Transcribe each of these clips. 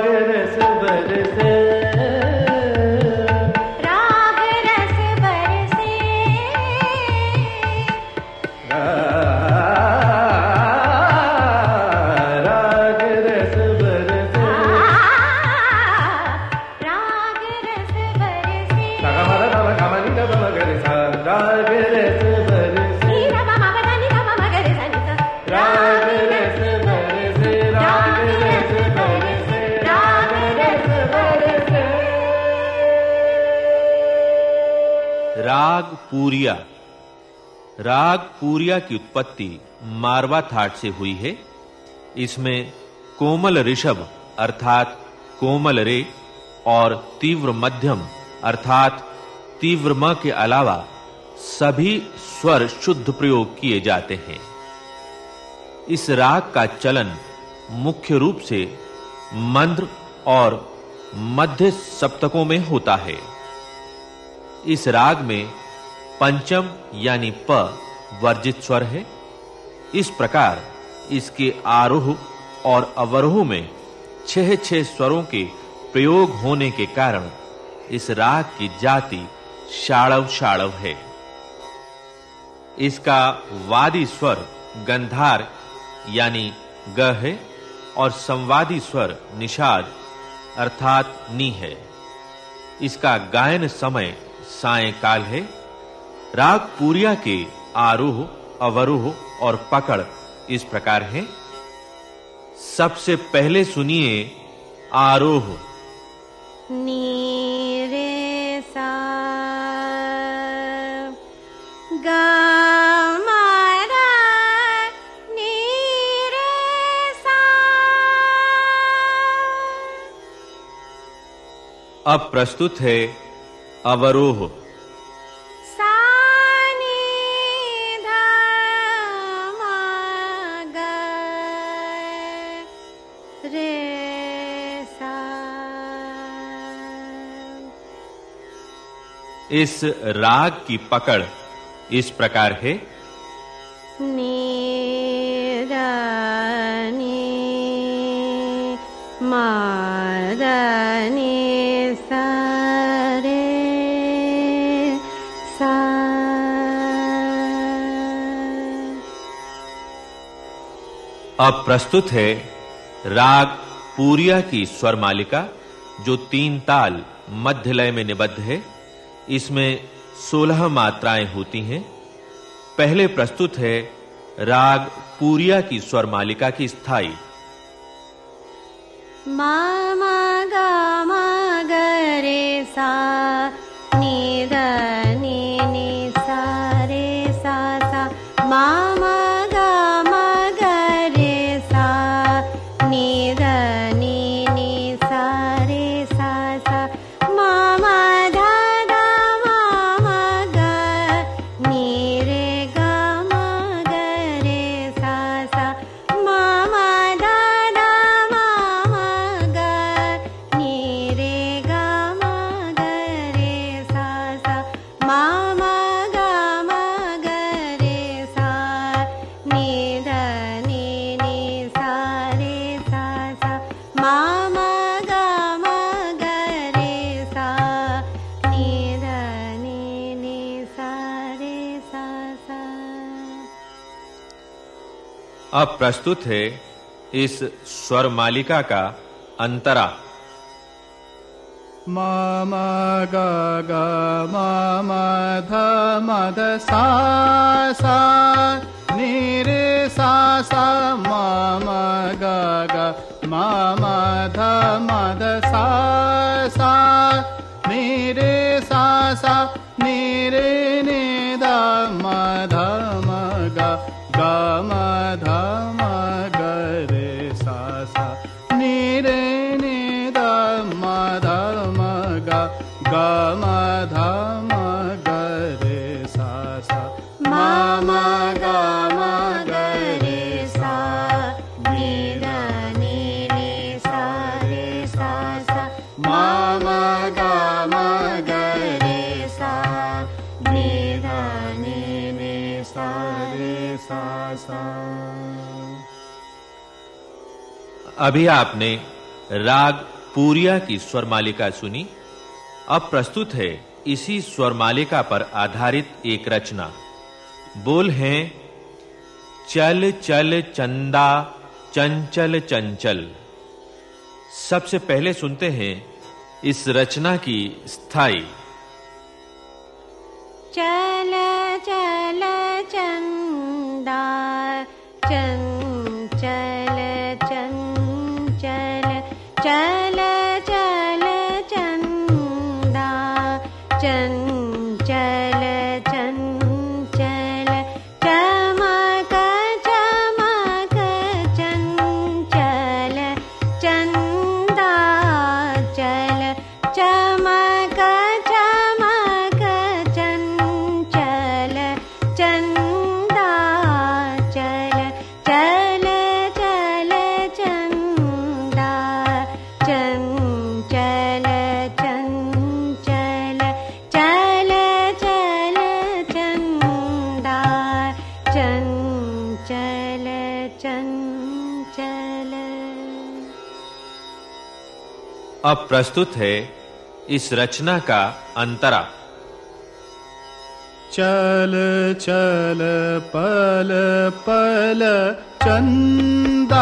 रस बरसे, राग रस बरसे, राग रस बरसे, राग रस बरसे, राग रस बरसे, राग रस बरसे, राग रस बरसे, राग रस बरसे। राग पूरिया। राग पूरिया की उत्पत्ति मारवा थाट से हुई है। इसमें कोमल ऋषभ अर्थात कोमल रे और तीव्र मध्यम अर्थात तीव्र म के अलावा सभी स्वर शुद्ध प्रयोग किए जाते हैं। इस राग का चलन मुख्य रूप से मंद्र और मध्य सप्तकों में होता है। इस राग में पंचम यानी प वर्जित स्वर है। इस प्रकार इसके आरोह और अवरोह में 6 स्वरों के प्रयोग होने के कारण इस राग की जाति षाड़व षाड़व है। इसका वादी स्वर गंधार यानी ग है और संवादी स्वर निषाद अर्थात नी है। इसका गायन समय सायंकाल है। राग पूरिया के आरोह, अवरोह और पकड़ इस प्रकार हैं। सबसे पहले सुनिए आरोह। नी रे सा गा मा रा नी रे सा। अब प्रस्तुत है अवरोह। सा नी धा मा गा रे सा। इस राग की पकड़ इस प्रकार है। नी रा नी मा रा नी सा रे सा। अब प्रस्तुत है राग पूरिया की स्वर मालिका जो 3 ताल मध्य लय में निबद्ध है। इसमें 16 मात्राएं होती हैं। पहले प्रस्तुत है राग पूरिया की स्वर मालिका की स्थाई। मा मा गा मा ग रे सा नी द नी नी सा रे सा सा। मा मा गा मा ग रे सा नी द नी नी सा रे सा सा। मा मा धा धा मा मा ग नी रे गा मा ग रे सा सा। मा मा धा धा मा मा ग नी रे गा मा ग रे सा सा। मा मा गा मा ग रे सा नी ध नी नी सा रे सा सा। मा मा गा मा ग रे सा नी ध नी नी सा रे सा सा। अब प्रस्तुत है इस स्वर मालिका का अंतरा। मा मा गा गा मा मा धा मा ध सा सा नी रे सा सा। मा मा गा गा मा मा धा मा ध सा सा नी रे सा सा नी रे ने दा मा धा मा गा गा मा धा मा ग रे सा सा नी रे ने दा मा धा मा गा गा मा धा मा ग रे सा सा। मा मा गा मा ग रे सा नी द नी नी सा रे सा सा। मा मा गा मा ग रे सा नी द नी नी सा रे सा सा। अभी आपने राग पूरिया की स्वर मालिका सुनी। अब प्रस्तुत है इसी स्वर मालिका पर आधारित एक रचना। बोल हैं चल चल चंदा चंचल चंचल। सबसे पहले सुनते हैं इस रचना की स्थाई। चल चल चंदा चंचल चंचल चल चल चंदा चंचल चंचल चमक चमक चंचल चंदा चल चमक चमक चंचल चंदा चल चल चल चंदा चंचल चंचल चल चल चंदा चंचल चंचल। अब प्रस्तुत है इस रचना का अंतरा। चल चल पल पल चंदा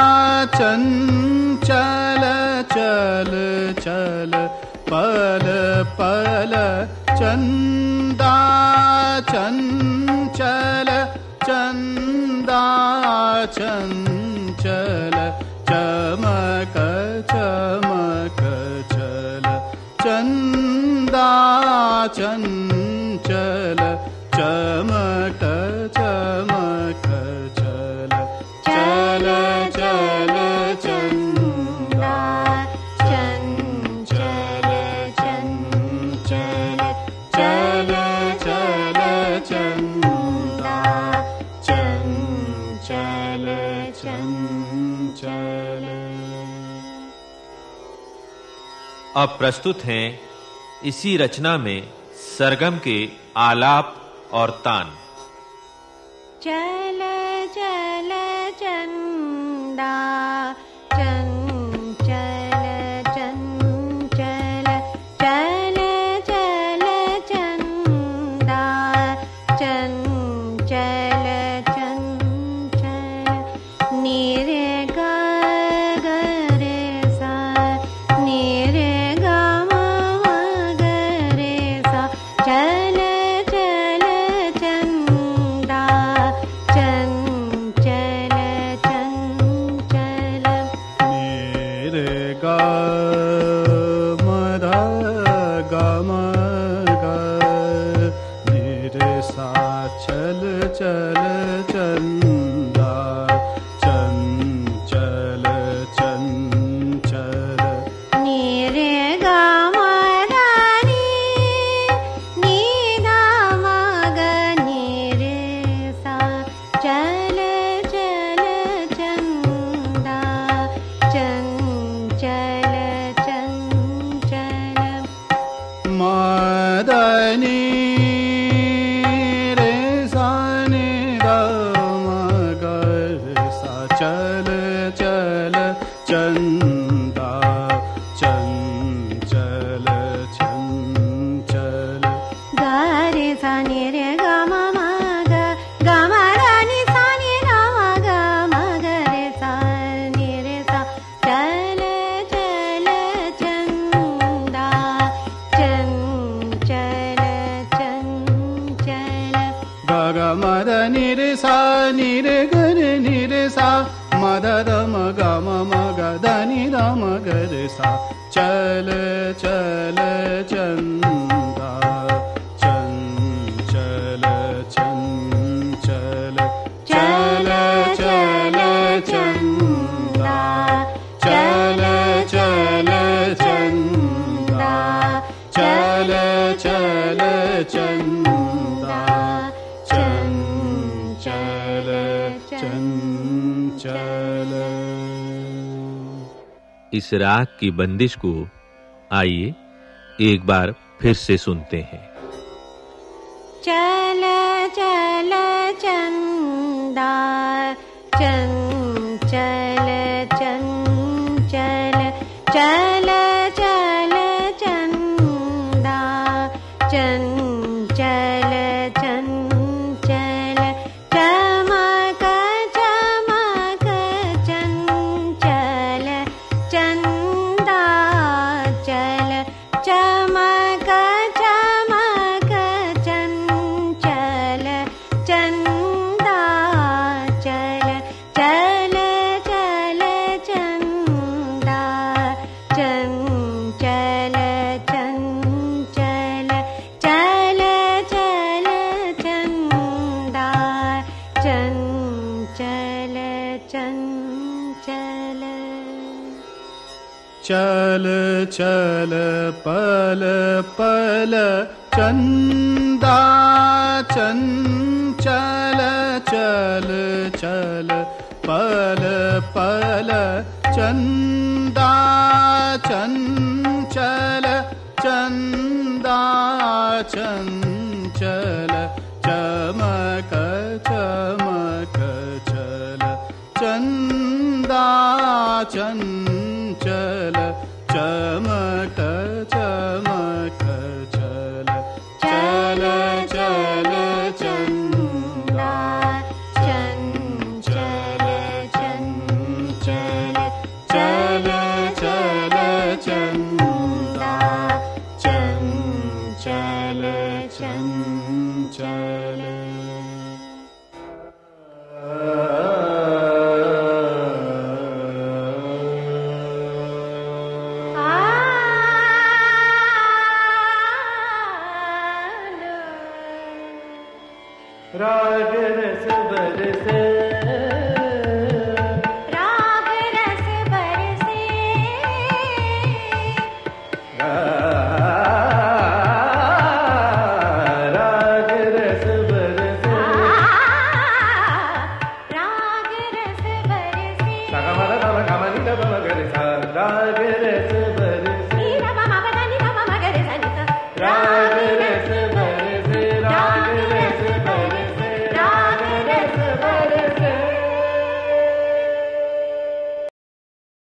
चंचल चल चल पल पल चंदा चंचल चंदा चंचल चमक चमक चल चंदा चंचल चमक चमक चल चल चल चंदा चंचल चंचल चल चल चंदा चंचल चंचल। अब प्रस्तुत हैं इसी रचना में सरगम के आलाप और तान। चल चल चंदा चंचल चंचल चल चल चंदा चंचल चंचल नीरे गा रे सा नीरे गा मा रे सा चल चल चंदा चंचल चंचल। मेरे गा मदा गा गा मेरे सा चल चल चंदा चंचल चंचल नीरे गा मा नी नी दा मा ग नीरे सा चल चल चंदा चंचल चंचल। मदनी रे सा नि दा मा ग सा चल चल चंदा चंचल चंचल गा रे सा नि रे गा मा ग गा मा रा नि सा नि रा मा ग रे सा नि रे सा चल चल चंदा चंचल चंचल। ग मद नि रे सा नि रे ग रे नि रे सा मद द म ग म ग द नि द म ग रे सा चल चल चंदा चंचल चंचल चल चल चंदा चल चल चंदा चल चल चंदा चंचल चंचल। इस राग की बंदिश को आइए एक बार फिर से सुनते हैं। चल चल चंदा चंचल चंचल चल चल चल पल पल चंदा चंचल चल चल पल पल चंदा चंचल चंदा चंचल चमक चमक चल चंदा चंचल चमक चमक चल चल चल चंदा चंचल चंचल चल चल चंदा